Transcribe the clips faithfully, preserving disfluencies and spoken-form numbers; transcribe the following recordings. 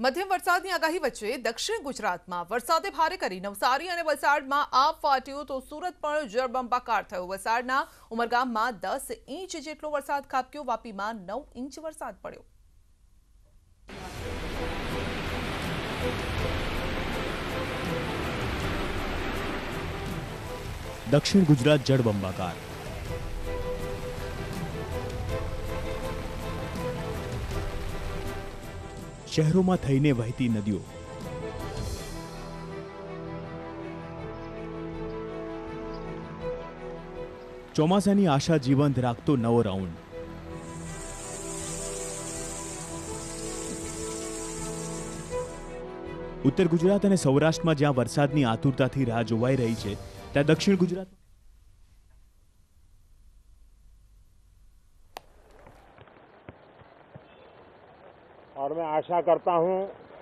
મધ્યમ વરસાદની આગાહી વચ્ચે દક્ષિણ ગુજરાતમાં વરસાદે ભારે કરી નવસારી અને વલસાડમાં આબ ફાટ્યું તો સુરત પણ જળબંબાકાર થયો। વલસાડના ઉમરગામમાં દસ ઇંચ જેટલો વરસાદ ખાબક્યો, વાપીમાં નવ ઇંચ વરસાદ પડ્યો। दक्षिण गुजरात जळबंबाकार। शहरों थईने वहती नदियों। चौमासानी आशा जीवंत राखतो नवो राउंड। उत्तर गुजरात और सौराष्ट्र में ज्यां वरसादनी आतुरताथी राह जोवाई रही है, त्या दक्षिण गुजरात और मैं आशा करता हूं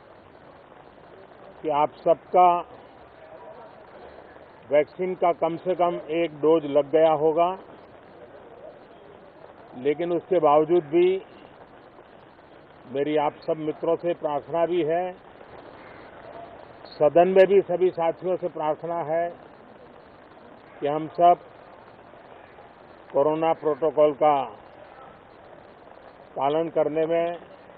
कि आप सबका वैक्सीन का कम से कम एक डोज लग गया होगा, लेकिन उसके बावजूद भी मेरी आप सब मित्रों से प्रार्थना भी है, सदन में भी सभी साथियों से प्रार्थना है कि हम सब कोरोना प्रोटोकॉल का पालन करने में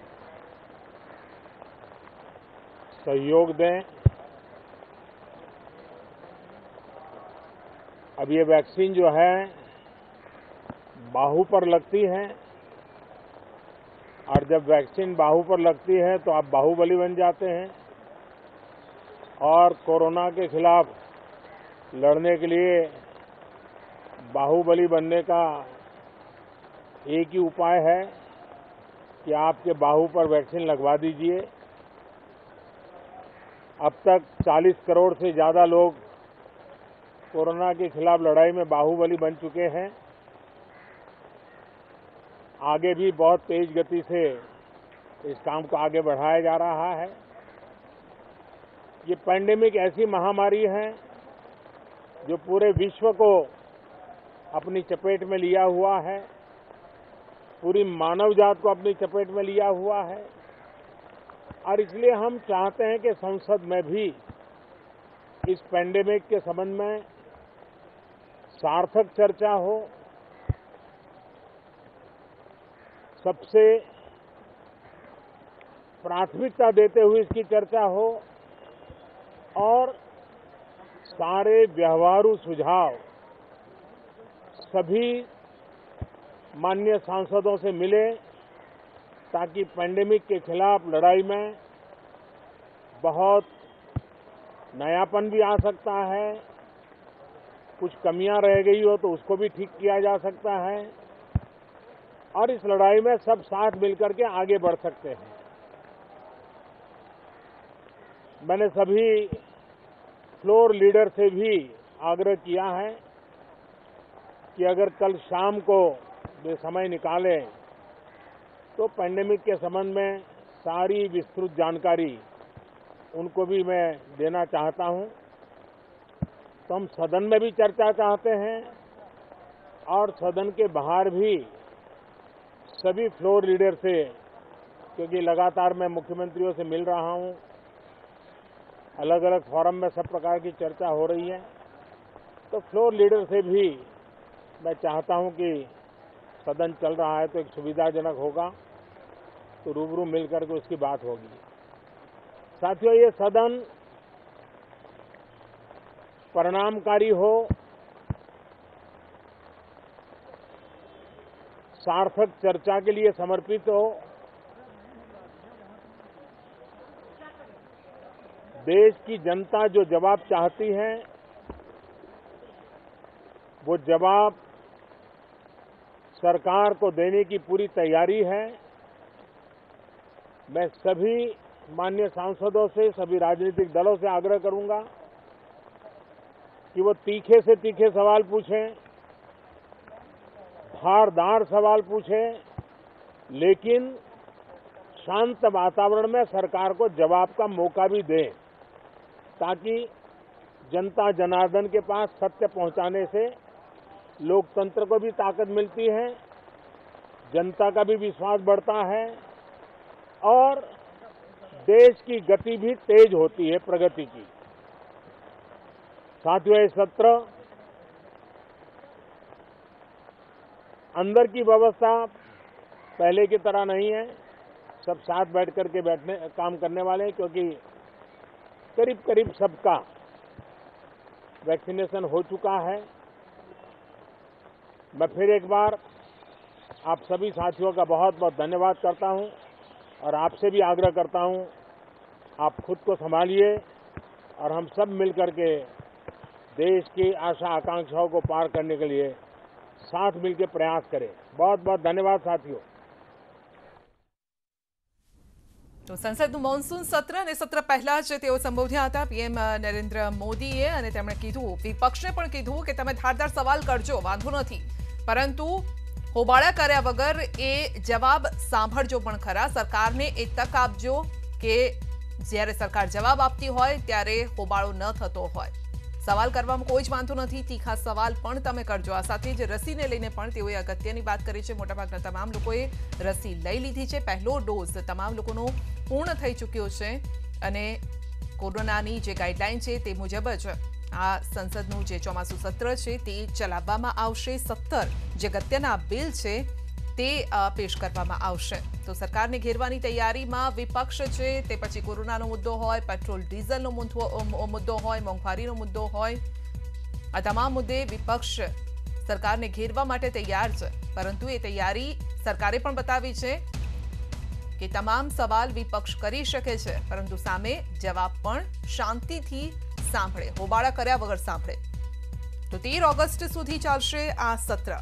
सहयोग दें। अब ये वैक्सीन जो है बाहू पर लगती है, और जब वैक्सीन बाहू पर लगती है तो आप बाहुबली बन जाते हैं, और कोरोना के खिलाफ लड़ने के लिए बाहुबली बनने का एक ही उपाय है कि आपके बाहू पर वैक्सीन लगवा दीजिए। अब तक चालीस करोड़ से ज्यादा लोग कोरोना के खिलाफ लड़ाई में बाहुबली बन चुके हैं। आगे भी बहुत तेज गति से इस काम को आगे बढ़ाया जा रहा है। ये पैंडेमिक ऐसी महामारी है जो पूरे विश्व को अपनी चपेट में लिया हुआ है, पूरी मानव जात को अपनी चपेट में लिया हुआ है, और इसलिए हम चाहते हैं कि संसद में भी इस पैंडेमिक के संबंध में सार्थक चर्चा हो, सबसे प्राथमिकता देते हुए इसकी चर्चा हो, और सारे व्यवहारू सुझाव सभी माननीय सांसदों से मिले, ताकि पैंडेमिक के खिलाफ लड़ाई में बहुत नयापन भी आ सकता है, कुछ कमियां रह गई हो तो उसको भी ठीक किया जा सकता है, और इस लड़ाई में सब साथ मिलकर के आगे बढ़ सकते हैं। मैंने सभी फ्लोर लीडर से भी आग्रह किया है कि अगर कल शाम को वे समय निकालें तो पैंडेमिक के संबंध में सारी विस्तृत जानकारी उनको भी मैं देना चाहता हूं। तो हम सदन में भी चर्चा चाहते हैं, और सदन के बाहर भी सभी फ्लोर लीडर से, क्योंकि लगातार मैं मुख्यमंत्रियों से मिल रहा हूं, अलग अलग फोरम में सब प्रकार की चर्चा हो रही है, तो फ्लोर लीडर से भी मैं चाहता हूं कि सदन चल रहा है तो एक सुविधाजनक होगा, तो रूबरू मिलकर के उसकी बात होगी। साथियों, ये सदन परिणामकारी हो, सार्थक चर्चा के लिए समर्पित हो, देश की जनता जो जवाब चाहती है वो जवाब सरकार को देने की पूरी तैयारी है। मैं सभी माननीय सांसदों से, सभी राजनीतिक दलों से आग्रह करूंगा कि वो तीखे से तीखे सवाल पूछें, धारदार सवाल पूछें, लेकिन शांत वातावरण में सरकार को जवाब का मौका भी दें, ताकि जनता जनार्दन के पास सत्य पहुंचाने से लोकतंत्र को भी ताकत मिलती है, जनता का भी विश्वास बढ़ता है, और देश की गति भी तेज होती है, प्रगति की। साथियों, ये सत्र अंदर की व्यवस्था पहले की तरह नहीं है। सब साथ बैठ करके बैठने काम करने वाले हैं, क्योंकि करीब करीब सबका वैक्सीनेशन हो चुका है। मैं फिर एक बार आप सभी साथियों का बहुत बहुत धन्यवाद करता हूं और आपसे भी आग्रह करता हूं, आप खुद को संभालिए और हम सब मिलकर के देश की आशा आकांक्षाओं को पार करने के लिए साथ मिलकर प्रयास करें। बहुत बहुत धन्यवाद साथियों। તો સંસદનું મોન્સૂન સત્ર અને સત્ર પહેલા જ તેઓ સંબોધ્યા હતા પીએમ નરેન્દ્ર મોદીએ, અને તેમણે કીધું, વિપક્ષને પણ કીધું કે તમે ધારદાર સવાલ કરજો, વાંધો નથી, પરંતુ હોબાળા કર્યા વગર એ જવાબ સાંભળજો પણ ખરા, સરકારને એ તક આપજો કે જ્યારે સરકાર જવાબ આપતી હોય ત્યારે હોબાળો ન થતો હોય। સવાલ કરવામાં કોઈ જ વાંધો નથી, તીખા સવાલ પણ તમે કરજો। આ સાથે જ રસીને લઈને પણ તેઓએ અગત્યની વાત કરી છે। મોટાભાગના તમામ લોકોએ રસી લઈ લીધી છે। પહેલો ડોઝ તમામ લોકોનો પૂર્ણ થઈ ચૂક્યો છે અને કોરોનાની જે ગાઈડલાઈન છે તે મુજબ જ આ સંસદનું જે ચોમાસું સત્ર છે તે ચલાવવામાં આવશે। સત્તર જે અગત્યના બિલ છે તે પેશ કરવામાં આવશે। તો સરકારને ઘેરવાની તૈયારીમાં વિપક્ષ છે, તે પછી કોરોનાનો મુદ્દો હોય, પેટ્રોલ ડીઝલનો મુદ્દો હોય, મોંઘવારીનો મુદ્દો હોય, આ તમામ મુદ્દે વિપક્ષ સરકારને ઘેરવા માટે તૈયાર છે। પરંતુ એ તૈયારી સરકારે પણ બતાવી છે કે તમામ સવાલ વિપક્ષ કરી શકે છે, પરંતુ સામે જવાબ પણ શાંતિથી સાંભળે, હોબાળા કર્યા વગર સાંભળે। તો તેર ઓગસ્ટ સુધી ચાલશે આ સત્ર।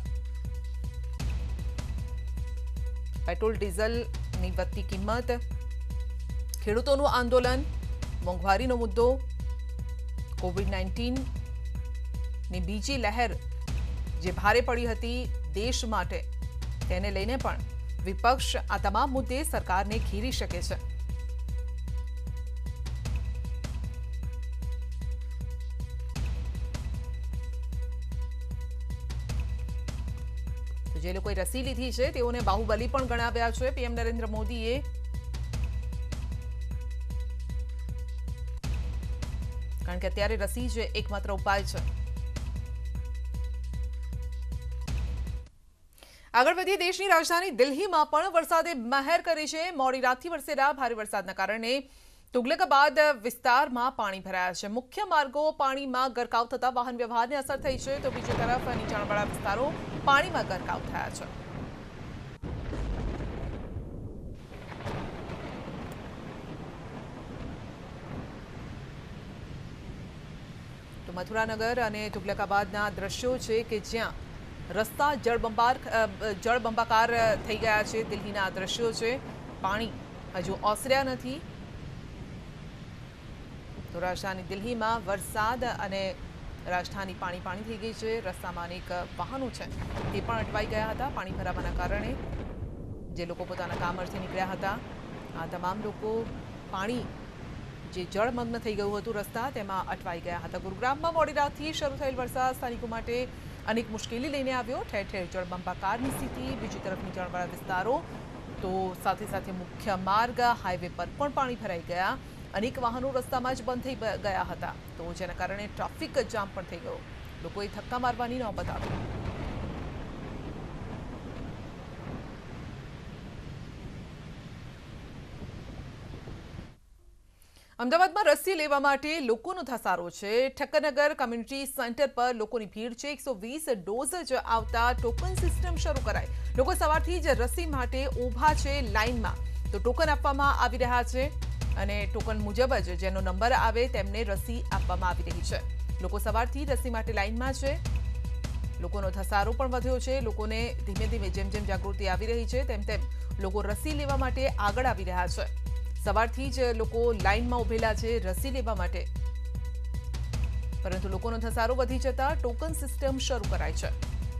પેટ્રોલ ડીઝલની વધતી કિંમત, ખેડૂતોનું આંદોલન, મોંઘવારીનો મુદ્દો, કોવિડ નાઇન્ટીનની બીજી લહેર જે ભારે પડી હતી દેશ માટે, તેને લઈને પણ વિપક્ષ આ તમામ મુદ્દે સરકારને ઘેરી શકે છે। જે લોકોએ રસી લીધી છે તેઓને બાહુબલી પણ ગણાવ્યા છે પીએમ નરેન્દ્ર મોદીએ। કારણ કે અત્યારે રસી જ એકમાત્ર ઉપાય છે। આગળ વધીએ, દેશની રાજધાની દિલ્હીમાં પણ વરસાદે મહેર કરી છે। મોડી રાતથી વરસેલા ભારે વરસાદના કારણે તુગલકાબાદ વિસ્તારમાં પાણી ભરાયા છે। મુખ્ય માર્ગો પાણીમાં ગરકાવ થતા વાહન વ્યવહારને અસર થઈ છે, તો બીજી તરફ નીચાણવાળા વિસ્તારો પાણીમાં ગરકાવ થયા છે। તો મથુરાનગર અને તુગલકાબાદના દ્રશ્યો છે કે જ્યાં રસ્તા જળબંબાર જળબંબાકાર થઈ ગયા છે। દિલ્હીના દ્રશ્યો છે, પાણી હજુ ઓસર્યા નથી। તો રાજધાની દિલ્હીમાં વરસાદ અને રાજધાની પાણી પાણી થઈ ગઈ છે। રસ્તામાં અનેક વાહનો છે તે પણ અટવાઈ ગયા હતા પાણી ભરાવાના કારણે। જે લોકો પોતાના કામ અર્થે નીકળ્યા હતા, આ તમામ લોકો પાણી જે જળમગ્ન થઈ ગયું હતું રસ્તા, તેમાં અટવાઈ ગયા હતા। ગુરુગ્રામમાં મોડી રાતથી શરૂ થયેલ વરસાદ સ્થાનિકો માટે અનેક મુશ્કેલી લઈને આવ્યો। ઠેર ઠેર જળબંબાકારની સ્થિતિ, બીજી તરફ નીચાણવાળા વિસ્તારો, તો સાથે સાથે મુખ્ય માર્ગ, હાઈવે પર પણ પાણી ભરાઈ ગયા। અનેક વાહનો રસ્તામાં જ બંધ થઈ ગયા હતા, તો જેના કારણે ટ્રાફિક જામ પણ થઈ ગયો। લોકોએ ધક્કા મારવાની નોબત આવી। અમદાવાદમાં રસી લેવા માટે લોકોનો ધસારો છે। ઠક્કરનગર કમ્યુનિટી સેન્ટર પર લોકોની ભીડ છે। એકસો વીસ ડોઝ જ આવતા ટોકન સિસ્ટમ શરૂ કરાઈ। લોકો સવારથી જ રસી માટે ઊભા છે લાઇનમાં, તો ટોકન આપવામાં આવી રહ્યા છે અને ટોકન મુજબ જ જેનો નંબર આવે તેમને રસી આપવામાં આવી રહી છે। લોકો સવારથી રસી માટે લાઇનમાં છે। લોકોનો ધસારો પણ વધ્યો છે। લોકોને ધીમે ધીમે જેમ જેમ જાગૃતિ આવી રહી છે તેમ તેમ લોકો રસી લેવા માટે આગળ આવી રહ્યા છે। સવારથી જ લોકો લાઇનમાં ઉભેલા છે રસી લેવા માટે, પરંતુ લોકોનો ધસારો વધી જતા ટોકન સિસ્ટમ શરૂ કરાઈ છે।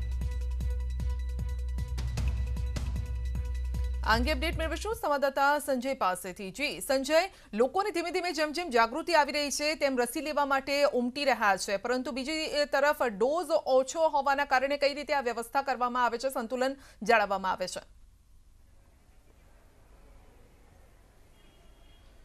આ અંગે અપડેટ મેળવીશું સંવાદદાતા સંજય પાસેથી। જી સંજય, લોકોને ધીમે ધીમે જેમ જેમ જાગૃતિ આવી રહી છે તેમ રસી લેવા માટે ઉમટી રહ્યા છે, પરંતુ બીજી તરફ ડોઝ ઓછો હોવાના કારણે કઈ રીતે આ વ્યવસ્થા કરવામાં આવે છે, સંતુલન જાળવવામાં આવે છે?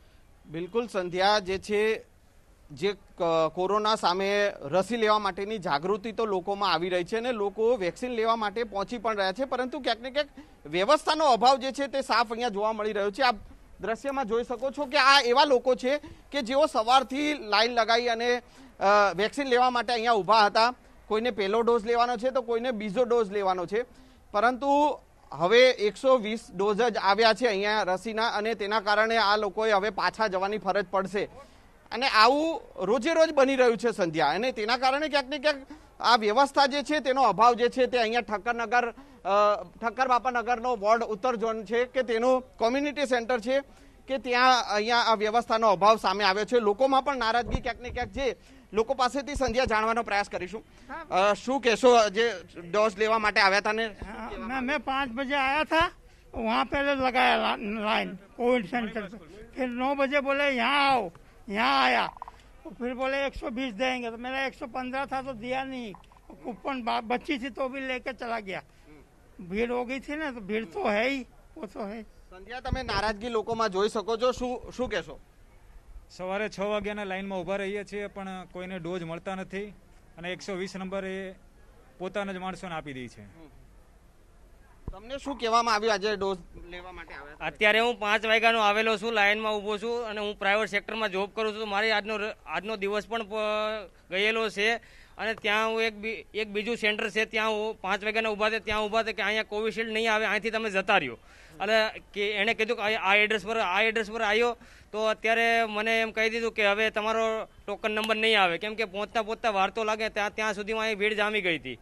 બિલકુલ સંધ્યા, જે છે જે કોરોના સામે રસી લેવા માટેની જાગૃતિ તો લોકોમાં આવી રહી છે અને લોકો વેક્સિન લેવા માટે પહોંચી પણ રહ્યા છે, પરંતુ ક્યાંક ને ક્યાંક વ્યવસ્થાનો અભાવ જે છે તે સાફ અહીંયા જોવા મળી રહ્યો છે. આપ દ્રશ્યમાં જોઈ શકો છો કે આ એવા લોકો છે કે જેઓ સવારથી લાઈન લગાવી અને વેક્સિન લેવા માટે અહીંયા ઊભા હતા. કોઈને પહેલો ડોઝ લેવાનો છે તો કોઈને બીજો ડોઝ લેવાનો છે, પરંતુ હવે એકસો વીસ ડોઝ જ આવ્યા છે અહીંયા રસીના, અને તેના કારણે આ લોકોએ હવે પાછા જવાની ફરજ પડશે. અને આવું રોજે રોજ બની રહ્યું છે સંધ્યા, અને તેના કારણે ક્યાંક ને ક્યાંક આ વ્યવસ્થા જે છે તેનો અભાવ જે છે તે અહીંયા ઠક્કરનગર ઠક્કર બાપાનગરનો વોર્ડ ઉત્તર ઝોન છે કે તેનું કોમ્યુનિટી સેન્ટર છે કે ત્યાં અહીંયા આ વ્યવસ્થાનો અભાવ સામે આવ્યો છે. લોકોમાં પણ નારાજગી ક્યાંક ને ક્યાંક છે. લોકો પાસેથી સંધ્યા જાણવાનો પ્રયાસ કરીશું. શું કહેશો, જે ડોઝ લેવા માટે આવ્યા હતા ને? मैं मैं पाँच बजे आया था, वहाँ पहले लगाया लाइन कोविड सेंटर पे, फिर नौ बजे बोले यहाँ आओ, यहाँ आया तो फिर बोले एक सौ बीस देंगे, तो मेरा एक सौ पंद्रह था तो दिया नहीं, कूपन बच्ची थी तो भी लेके चला गया. भीड़ हो गई थी ना, तो भीड़ तो है ही, वो तो है. સંધ્યા, તમે નારાજગી લોકોમાં જોઈ શકો છો, શું શું કહેશો? સવારે છ વાગ્યાના લાઈનમાં ઊભા રહીએ છીએ પણ કોઈને ડોઝ મળતા નથી, અને એકસો વીસ નંબર એ પોતાના જ માણસોને આપી દે છે. તમને શું કહેવામાં આવ્યું આજે ડોઝ લેવા માટે આવ્યા? અત્યારે હું પાંચ વાગ્યાનો આવેલો છું, લાઈનમાં ઊભો છું, અને હું પ્રાઇવેટ સેક્ટરમાં જોબ કરું છું. મારી આજનો આજનો દિવસ પણ ગયેલો છે, અને ત્યાં હું એક એક બીજું સેન્ટર છે ત્યાં હું પાંચ વાગ્યાના ઊભા છે, ત્યાં ઊભા છે કે અહીંયા કોવિશિલ્ડ નહીં આવે, અહીંથી તમે જતા રહ્યો. અને કે એણે કીધું કે આ એડ્રેસ પર આ એડ્રેસ પર આવ્યો તો અત્યારે મને એમ કહી દીધું કે હવે તમારો ટોકન નંબર નહીં આવે, કેમ કે પહોંચતા પહોંચતા વાર તો લાગે, ત્યાં ત્યાં સુધીમાં અહીં ભીડ જામી ગઈ હતી.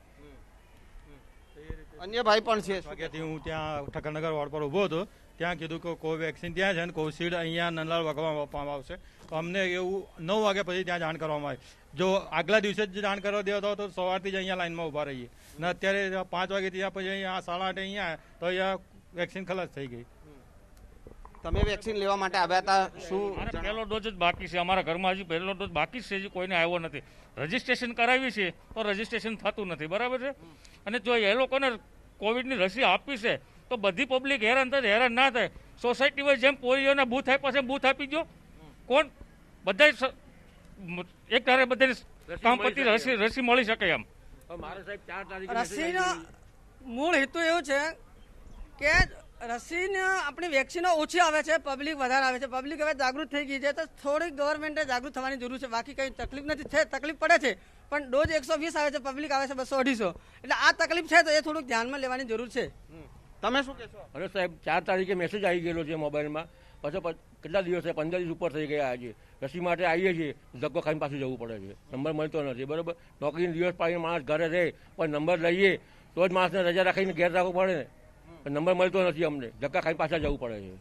અન્ય ભાઈ પણ છે. વાગ્યાથી હું ત્યાં ઠક્કરનગર વોર્ડ પર ઊભો હતો, ત્યાં કીધું કે કોવેક્સિન ત્યાં છે અને કોવિશિલ્ડ અહીંયા નંદલાલ વાગવામાં આપવામાં આવશે. તો અમને એવું નવ વાગ્યા પછી ત્યાં જાણ કરવામાં આવી. જો આગલા દિવસે જ જાણ કરવા દેવા તો સવારથી જ અહીંયા લાઈનમાં ઊભા રહીએ, અને અત્યારે પાંચ વાગ્યાથી ત્યાં પછી અહીંયા સાડા આઠે અહીંયા તો અહીંયા વેક્સિન ખલાસ થઈ ગઈ. તમે વેક્સિન લેવા માટે આવ્યા હતા, શું? પહેલો ડોઝ જ બાકી છે, અમારા ઘરમાં હજી પહેલો ડોઝ બાકી જ છે, કોઈને આવ્યો નથી. રજીસ્ટ્રેશન કરાવી છે તો રજીસ્ટ્રેશન થતું નથી, બરાબર છે. અને જો એ લોકોને કોવિડની રસી આપી છે તો બધી પબ્લિક હેરાન થાય, હેરાન ના થાય. સોસાયટી વાઇઝ જેમ પોલિયોના બૂથ આપ્યા છે બૂથ આપી દો, કોણ બધા એક ધારે બધાને કામ પતી રસી રસી મળી શકે એમ. મારો સાહેબ ચાર તારીખે રસીનો મૂળ હેતુ એવું છે કે રસીને આપણી વેક્સિનો ઓછી આવે છે, પબ્લિક વધારે આવે છે. પબ્લિક હવે જાગૃત થઈ ગઈ છે, તો થોડીક ગવર્મેન્ટે જાગૃત થવાની જરૂર છે. બાકી કંઈ તકલીફ નથી, છે તકલીફ પડે છે, પણ ડોઝ એકસો વીસ આવે છે, પબ્લિક આવે છે બસો અઢીસો, એટલે આ તકલીફ છે તો એ થોડુંક ધ્યાનમાં લેવાની જરૂર છે. તમે શું કહેશો? અરે સાહેબ, ચાર તારીખે મેસેજ આવી ગયેલો છે મોબાઈલમાં, પછી કેટલા દિવસ પંદર દિવસ ઉપર થઈ ગયા. આજે રસી માટે આવીએ છીએ, ધક્કો ખાઈને પાછું જવું પડે છે, નંબર મળતો નથી, બરાબર. નોકરીનો દિવસ પાડીને માણસ ઘરે રહે, પણ નંબર લઈએ તો જ માણસને રજા રાખીને ઘેર રાખવું પડે ને, પણ નંબર મળતો નથી, અમને ધક્કા ખાઈને પાછા જવું પડે છે.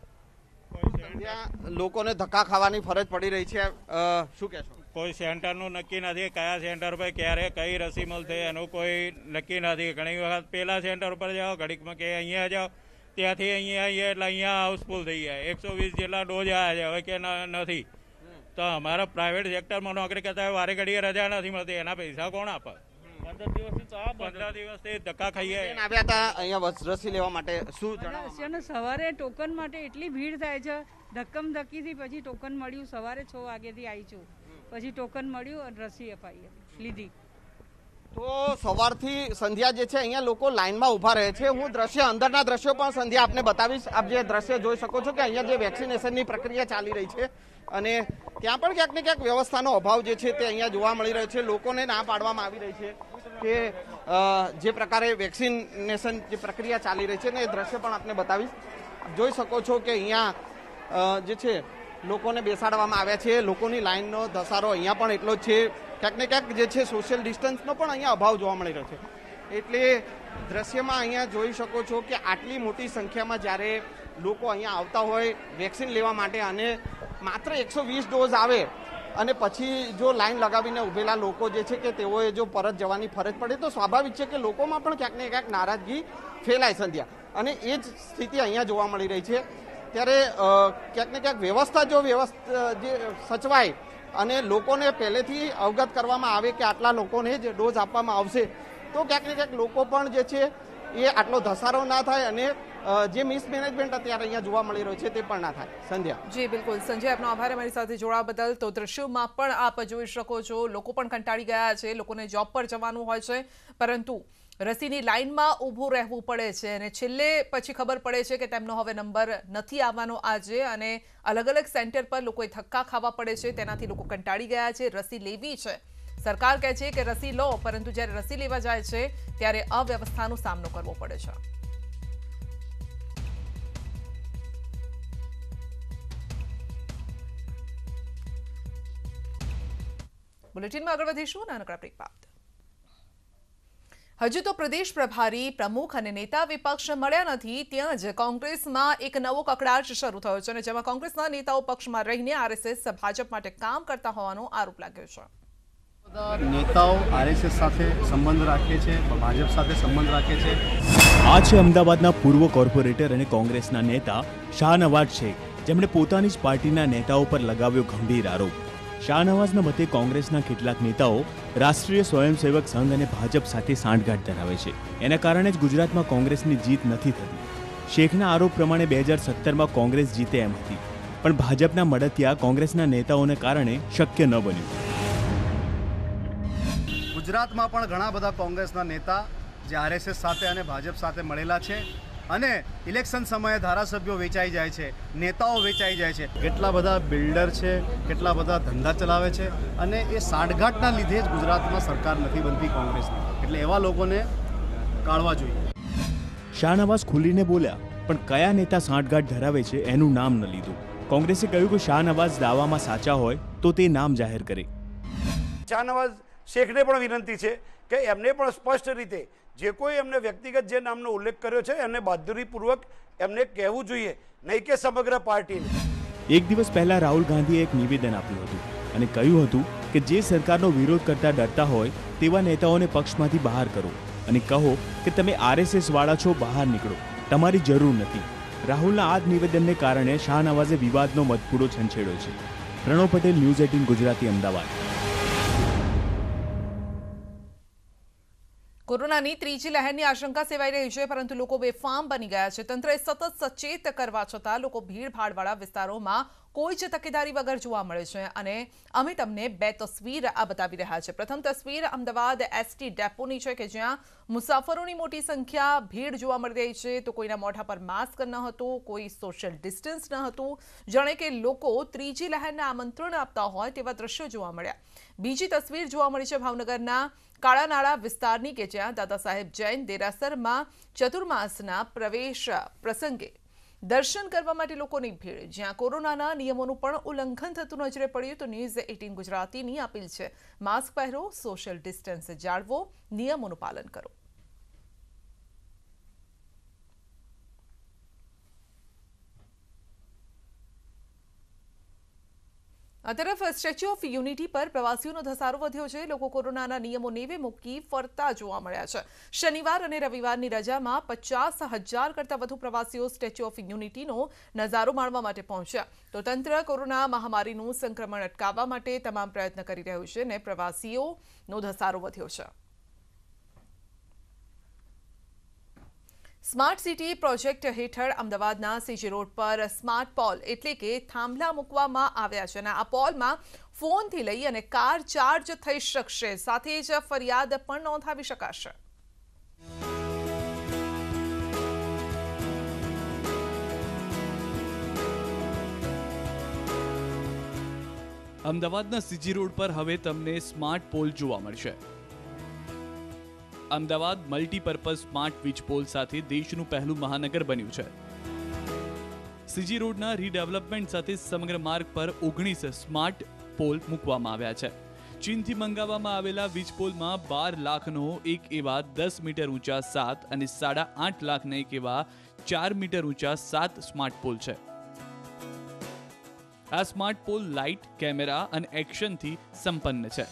ત્યાં લોકોને ધક્કા ખાવાની ફરજ પડી રહી છે, શું કહેશો? કોઈ સેન્ટરનું નક્કી નથી, કયા સેન્ટર પર ક્યારે કઈ રસી મળશે એનું કોઈ નક્કી નથી. ઘણી વખત પેલા સેન્ટર પર જાઓ, ઘડીકમાં કે અહીંયા જાઓ, ત્યાંથી અહીંયા આવીએ એટલે અહીંયા હાઉસફુલ થઈ જાય. એકસો વીસ જેટલા ડોઝ આવ્યા છે, હવે કે નથી. તો અમારા પ્રાઇવેટ સેક્ટરમાં નોકરી કરતા હોય, વારે ઘડીએ રજા નથી મળતી, એના પૈસા કોણ આપે? પંદર દિવસથી તો આ પંદર દિવસથી ધક્કા ખાઈએ. આવ્યા હતા અહીંયા રસી લેવા માટે, શું જણાવો? સવારે ટોકન માટે એટલી ભીડ થાય છે, ધક્કમ ધક્કીથી પછી ટોકન મળ્યું. સવારે છ વાગ્યાથી આવી છું, પછી ટોકન મળ્યું અને રસી અપાઈ લીધી. તો સવારથી સંધ્યા જે છે અહીંયા લોકો લાઈનમાં ઊભા રહે છે. હું દ્રશ્ય અંદરના દ્રશ્યો પણ સંધ્યા આપને બતાવીશ. આપ જે દ્રશ્ય જોઈ શકો છો કે અહીંયા જે વેક્સિનેશનની પ્રક્રિયા ચાલી રહી છે, અને ત્યાં પણ ક્યાંક ને ક્યાંક વ્યવસ્થાનો અભાવ જે છે તે અહીંયા જોવા મળી રહ્યો છે. લોકોને ના પાડવામાં આવી રહી છે કે જે પ્રકારે વેક્સિનેશન જે પ્રક્રિયા ચાલી રહી છે ને એ દ્રશ્ય પણ આપને બતાવીશ. જોઈ શકો છો કે અહીંયા જે છે લોકોને બેસાડવામાં આવ્યા છે. લોકોની લાઈનનો ધસારો અહીંયા પણ એટલો જ છે. ક્યાંક ને ક્યાંક જે છે સોશિયલ ડિસ્ટન્સનો પણ અહીંયા અભાવ જોવા મળી રહ્યો છે. એટલે દ્રશ્યમાં અહીંયા જોઈ શકો છો કે આટલી મોટી સંખ્યામાં જ્યારે લોકો અહીંયા આવતા હોય વેક્સિન લેવા માટે, અને માત્ર એકસો વીસ ડોઝ આવે અને પછી જો લાઈન લગાવીને ઉભેલા લોકો જે છે કે તેઓએ જો પરત જવાની ફરજ પડે તો સ્વાભાવિક છે કે લોકોમાં પણ ક્યાંક ને ક્યાંક નારાજગી ફેલાય સંધ્યા, અને એ જ સ્થિતિ અહીંયા જોવા મળી રહી છે. ત્યારે ક્યાંક ને ક્યાંક વ્યવસ્થા જો વ્યવસ્થા જે સચવાય અને લોકોને પહેલેથી અવગત કરવામાં આવે કે આટલા લોકોને જ ડોઝ આપવામાં આવશે, તો ક્યાંક ને ક્યાંક લોકો પણ જે છે એ આટલો ધસારો ના થાય અને જે મિસમેનેજમેન્ટ અત્યારે અહીંયા જોવા મળી રહ્યો છે તે પણ ના થાય. સંધ્યા. જી બિલકુલ સંજય, આપનો આભાર અમારી સાથે જોડાવા બદલ. તો દ્રશ્યોમાં પણ આપ જોઈ શકો છો, લોકો પણ કંટાળી ગયા છે, લોકોને જોબ પર જવાનું હોય છે, પરંતુ રસીની લાઇનમાં ઊભું રહેવું પડે છે અને છેલ્લે પછી ખબર પડે છે કે તેમનો હવે નંબર નથી આવવાનો આજે, અને અલગ અલગ સેન્ટર પર લોકોએ ધક્કા ખાવા પડે છે. તેનાથી લોકો કંટાળી ગયા છે. રસી લેવી છે, સરકાર કહે છે કે રસી લો, પરંતુ જ્યારે રસી લેવા જાય છે ત્યારે અવ્યવસ્થાનો સામનો કરવો પડે છે. બુલેટિનમાં આગળ વધીશું નાનકડા બ્રેક બાદ. હજુ તો પ્રદેશ પ્રભારી, પ્રમુખ અને નેતા વિપક્ષ મળ્યા નથી, ત્યાં જ કોંગ્રેસમાં એક નવો કકડાટ શરૂ થયો છે અને જેમાં કોંગ્રેસના નેતાઓ પક્ષમાં રહીને આરએસએસ ભાજપ માટે કામ કરતા હોવાનો આરોપ લાગ્યો છે. નેતાઓ આરએસએસ સાથે સંબંધ રાખે છે, ભાજપ સાથે સંબંધ રાખે છે. આ છે અમદાવાદના પૂર્વ કોર્પોરેટર અને કોંગ્રેસના નેતા શાહનવાઝ શેખ, જેમણે પોતાની જ પાર્ટીના નેતાઓ પર લગાવ્યો ગંભીર આરોપ. શાહનવાઝના મતે કોંગ્રેસના કેટલાક નેતાઓ રાષ્ટ્રીય સ્વયંસેવક સંઘ અને ભાજપ સાથે સાંઠગાંઠ ધરાવે છે. એના કારણે જ ગુજરાતમાં કોંગ્રેસની જીત નથી થતી. શેખના આરોપ પ્રમાણે બે હજાર સત્તરમાં કોંગ્રેસ જીતે એમ હતી, પણ ભાજપના મળતિયા કોંગ્રેસના નેતાઓને કારણે શક્ય ન બન્યું. ગુજરાતમાં પણ ઘણા બધા કોંગ્રેસના નેતા જે આરએસએસ સાથે અને ભાજપ સાથે મળેલા છે અને ઇલેક્શન સમયે ધારાસભ્યો વેચાઈ જાય છે, નેતાઓ વેચાઈ જાય છે. કેટલા બધા બિલ્ડર છે, કેટલા બધા ધંધા ચલાવે છે અને એ સાંઠગાંઠના લીધે જ ગુજરાતમાં સરકાર નથી બનતી કોંગ્રેસની. એટલે એવા લોકોને કાઢવા જોઈએ. શાહનવાઝ ખુલીને બોલ્યા, પણ કયા નેતા સાંઠગાંઠ ધરાવે છે એનું નામ ન લીધું. કોંગ્રેસે કહ્યું કે શાહનવાઝ દાવામાં સાચા હોય તો તે નામ જાહેર કરે. શાહનવાઝ શેખને પણ વિનંતી છે કે એમને પણ સ્પષ્ટ રીતે જે કોઈ એમને વ્યક્તિગત જે નામનો ઉલ્લેખ કર્યો છે એમને બહાદુરીપૂર્વક એમને કહેવું જોઈએ, નહીં કે સમગ્ર પાર્ટીને. એક દિવસ પહેલા રાહુલ ગાંધીએ એક નિવેદન આપ્યું હતું અને કહ્યું હતું કે જે સરકારનો વિરોધ કરતા ડરતા હોય તેવા નેતાઓને પક્ષમાંથી બહાર કરો અને કહો કે તમે આરએસએસ વાળા છો, બહાર નીકળો, તમારી જરૂર નથી. રાહુલના આ જ નિવેદનને કારણે શાહનવાઝે વિવાદનો મધપૂડો છંછેડ્યો છે. Pranav Patel, news eighteen Gujarati, Ahmedabad. કોરોનાની ત્રીજી લહેરની આશંકા સેવાઈ રહી છે, પરંતુ લોકો બેફામ બની ગયા છે. તંત્રએ સતત સચેત કરવા છતાં લોકો ભીડભાડવાળા વિસ્તારોમાં કોઈ જ તકેદારી વગર જોવા મળે છે અને અમે તમને બે તસવીર આ બતાવી રહ્યા છે. પ્રથમ તસવીર અમદાવાદ એસટી ડેપોની છે કે જ્યાં મુસાફરોની મોટી સંખ્યા, ભીડ જોવા મળી રહી છે. તો કોઈના મોઢા પર માસ્ક ન હતું, કોઈ સોશિયલ ડિસ્ટન્સ ન હતું, જાણે કે લોકો ત્રીજી લહેરને આમંત્રણ આપતા હોય તેવા દ્રશ્યો જોવા મળ્યા. બીજી તસવીર જોવા મળી છે ભાવનગરના કાળાનાળા વિસ્તારની કે જ્યાં દાદા સાહેબ જૈન દેરાસરમાં ચતુર્માસના પ્રવેશ પ્રસંગે દર્શન કરવા માટે લોકોની ભીડ, જ્યાં કોરોનાના નિયમોનું પણ ઉલ્લંઘન થતું નજરે પડ્યું. તો ન્યૂઝ એટીન ગુજરાતીની અપીલ છે, માસ્ક પહેરો, સોશિયલ ડિસ્ટન્સ જાળવો, નિયમોનું પાલન કરો. આ તરફ સ્ટેચ્યુ ઓફ યુનિટી પર પ્રવાસીઓનો ધસારો વધ્યો છે. લોકો કોરોનાના નિયમો નેવે મૂકી ફરતા જોવા મળ્યા છે. શનિવાર અને રવિવારની રજામાં પચાસ હજાર કરતાં વધુ પ્રવાસીઓ સ્ટેચ્યુ ઓફ યુનિટીનો નજારો માણવા માટે પહોંચ્યા. તો તંત્ર કોરોના મહામારીનું સંક્રમણ અટકાવવા માટે તમામ પ્રયત્ન કરી રહ્યું છે અને પ્રવાસીઓનો ધસારો વધ્યો છે. સ્માર્ટ સિટી પ્રોજેક્ટ હેઠળ અમદાવાદના સીજી રોડ પર સ્માર્ટ પોલ એટલે કે થાંભલા મૂકવામાં આવ્યા છે અને આ પોલમાં ફોનથી લઈ અને કાર ચાર્જ થઈ શકશે, સાથે જ ફરિયાદ પણ નોંધાવી શકાશે. અમદાવાદના સીજી રોડ પર હવે તમને સ્માર્ટ પોલ જોવા મળશે. અમદાવાદ મલ્ટીપર્પઝ સ્માર્ટ વીજ પોલ સાથે દેશનું પહેલું મહાનગર બન્યું છે. સીજી રોડના રીડેવલપમેન્ટ સાથે સમગ્ર માર્ગ પર ઓગણીસ સ્માર્ટ પોલ મૂકવામાં આવ્યા છે. ચીનથી મંગાવવામાં આવેલા વીજ પોલમાં બાર લાખનો એક એવા દસ મીટર ઊંચા સાત અને સાડા આઠ લાખના એક એવા ચાર મીટર ઊંચા સાત સ્માર્ટ પોલ છે. આ સ્માર્ટ પોલ લાઇટ, કેમેરા અને એક્શનથી સંપન્ન છે.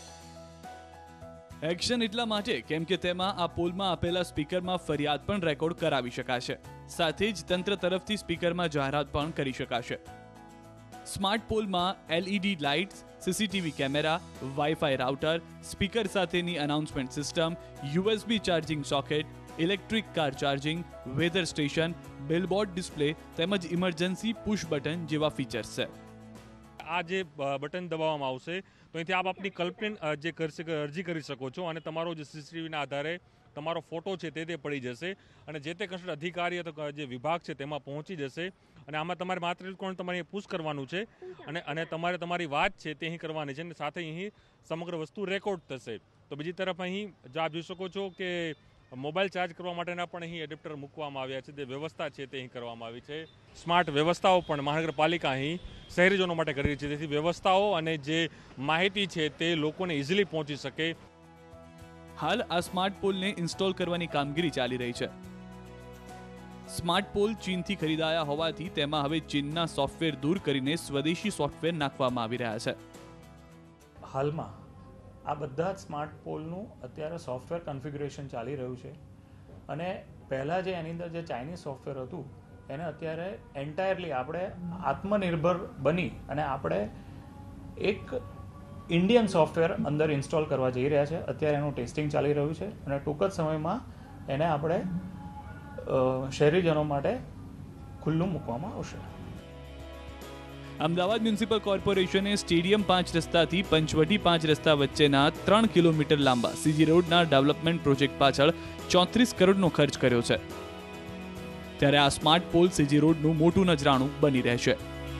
એક્શન એટલા માટે કેમ કે તેમાં આ પોલમાં આપેલા સ્પીકરમાં ફરિયાદ પણ રેકોર્ડ કરાવી શકાશે. સાથે જ તંત્ર તરફથી સ્પીકરમાં જાહેરાત પણ કરી શકાશે. સ્માર્ટ પોલમાં LED lights, CCTV camera, wifi router, speaker સાથેની announcement system, USB charging socket, electric car charging, weather station, billboard display તેમજ ઇમરજન્સી પુશ બટન જેવા ફીચર્સ છે. આ જે બટન દબાવવામાં આવશે તો અહીંથી આપ આપની કલ્પના જે કરી અરજી કરી શકો છો અને તમારો જે સીસીટીવીના આધારે તમારો ફોટો છે તે તે પડી જશે અને જે તે કન્સર્ન અધિકારી અથવા જે વિભાગ છે તેમાં પહોંચી જશે અને આમાં તમારે માત્ર કોણ તમારે પુશ કરવાનું છે અને અને તમારે તમારી વાત છે તે અહીં કરવાની છે અને સાથે અહીં સમગ્ર વસ્તુ રેકોર્ડ થશે. તો બીજી તરફ અહીં જો આપ જોઈ શકો છો કે મોબાઈલ ચાર્જ કરવા માટેના પણ અહીં એડેપ્ટર મૂકવામાં આવ્યા છે. તે વ્યવસ્થા છે તે અહીં કરવામાં આવી છે. સ્માર્ટ વ્યવસ્થાઓ પણ મહાનગરપાલિકા અહીં શહેરીજનો માટે કરી રહી છે. તેથી વ્યવસ્થાઓ અને જે માહિતી છે તે લોકોને ઇઝીલી પહોંચી શકે. હાલ આ સ્માર્ટ પોલને ઇન્સ્ટોલ કરવાની કામગીરી ચાલી રહી છે. સ્માર્ટ પોલ ચીનથી ખરીદાયા હોવાથી તેમાં હવે ચીનના સોફ્ટવેર દૂર કરીને સ્વદેશી સોફ્ટવેર નાખવામાં આવી રહ્યા છે. હાલમાં આ બધા જ સ્માર્ટ પોલનું અત્યારે સોફ્ટવેર કન્ફિગ્યુરેશન ચાલી રહ્યું છે અને પહેલાં જે એની અંદર જે ચાઇનીઝ સોફ્ટવેર હતું એને અત્યારે એન્ટાયરલી આપણે આત્મનિર્ભર બની અને આપણે એક ઇન્ડિયન સોફ્ટવેર અંદર ઇન્સ્ટોલ કરવા જઈ રહ્યા છે. અત્યારે એનું ટેસ્ટિંગ ચાલી રહ્યું છે અને ટૂંક જ સમયમાં એને આપણે શહેરીજનો માટે ખુલ્લું મૂકવામાં આવશે. અમદાવાદ મ્યુનિસિપલ કોર્પોરેશને સ્ટેડિયમ પાંચ રસ્તાથી પંચવટી પાંચ રસ્તા વચ્ચેના ત્રણ કિલોમીટર લાંબા સીજી રોડના ડેવલપમેન્ટ પ્રોજેક્ટ પાછળ ચોત્રીસ કરોડનો ખર્ચ કર્યો છે. ત્યારે આ સ્માર્ટ પોલ સીજી રોડનું મોટું નજરાણું બની રહેશે.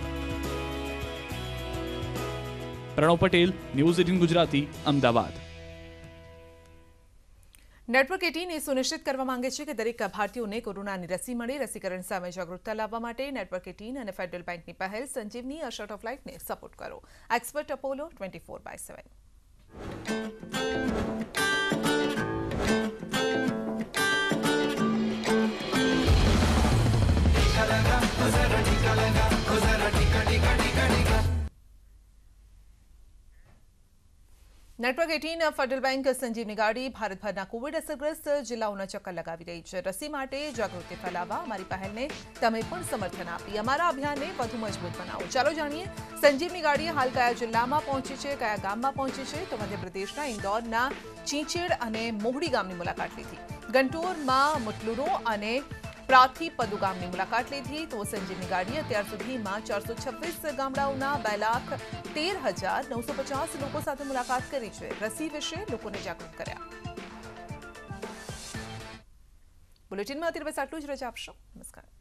Pranav Patel, news eighteen Gujarati, Ahmedabad. Network eighteen એ સુનિશ્ચિત કરવા માંગે છે કે દરેક ભારતીયોને કોરોનાની રસી મળે. રસીકરણ સામે જાગૃતતા લાવવા માટે નેટવર્ક એટીન અને ફેડરલ બેંકની પહેલ સંજીવની અશર્ટ ઓફ લાઇફને સપોર્ટ કરો. Expert Apollo twenty four by seven. Network eighteen federal bank Sanjeevani ગાડી ભારતભરના કોવિડ અસરગ્રસ્ત જિલ્લાઓના ચક્કર લગાવી રહી છે. રસી માટે જાગૃતિ ફેલાવવા અમારી પહેલને તમે પણ સમર્થન આપી અમારા અભિયાનને વધુ મજબૂત બનાવો. ચાલો જાણીએ સંજીવની ગાડી હાલ કયા જિલ્લામાં પહોંચી છે, કયા ગામમાં પહોંચી છે. તો મધ્યપ્રદેશના ઇન્દોરના ચીંચેડ અને મોહડી ગામની મુલાકાત લીધી. ગંટોરમાં મુટલુરો અને પ્રાથી પદુ ગામની મુલાકાત લીધી. તો સંજીવની ગાડી અત્યાર સુધીમાં ચારસો છવ્વીસ ગામડાઓના બે લાખ તેર હજાર નવસો પચાસ લોકો સાથે મુલાકાત કરી છે. રસી વિશે લોકોને જાગૃત કર્યા. બુલેટિનમાં અત્યારે બસ આટલું જ. રજા આપશો. નમસ્કાર.